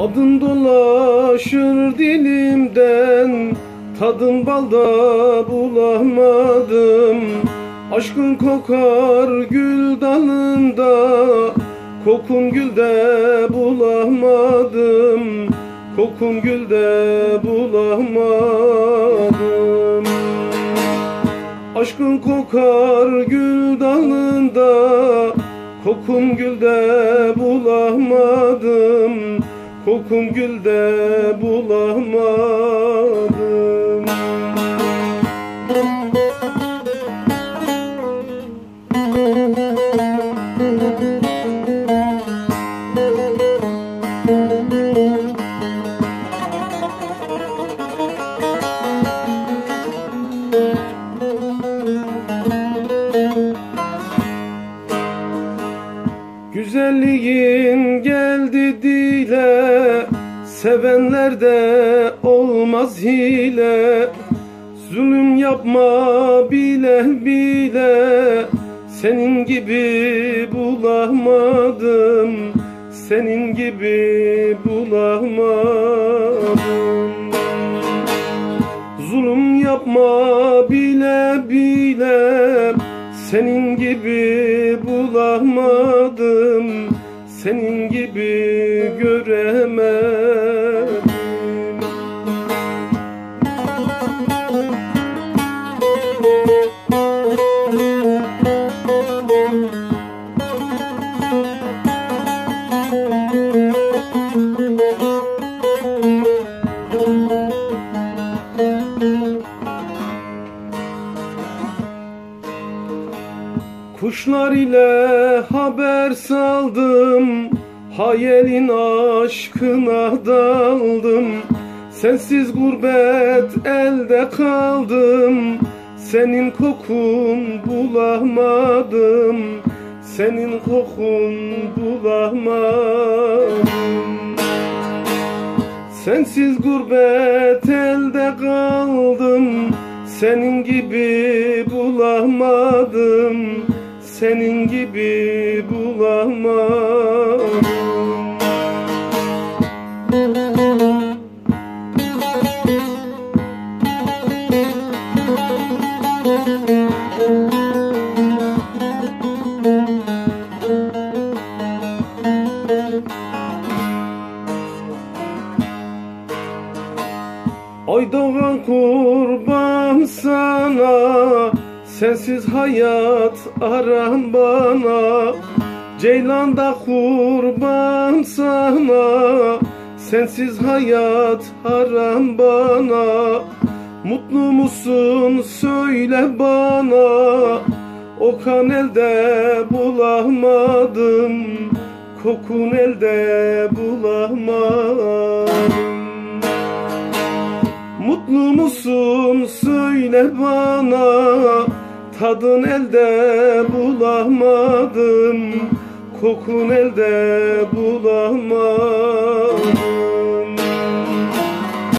Adın dolaşır dilimden, tadın balda bulamadım. Aşkın kokar gül dalında, kokun gülde bulamadım. Kokun gülde bulamadım. Aşkın kokar gül dalında, kokun gülde bulamadım. Kokun gülde bulamadım. Güzelliğin geldi dile, sevenlerde olmaz hile. Zulüm yapma bile bile, senin gibi bulamadım. Senin gibi bulamadım. Zulüm yapma bile bile, senin gibi bulamadım. Senin gibi göremedim. Kuşlar ile haber saldım, hayalin aşkına daldım. Sensiz gurbet elde kaldım, senin kokun bulamadım. Senin kokun bulamadım. Sensiz gurbet elde kaldım, senin gibi bulamadım. Senin gibi bulamadım. Ay doğan kurban sana, sensiz hayat aram bana. Ceylanda kurban sana, sensiz hayat haram bana. Mutlu musun söyle bana, o kan elde bulamadım. Kokun elde bulamadım. Mutlu musun söyle bana, tadın elde bulamadım. Kokun elde bulamadım.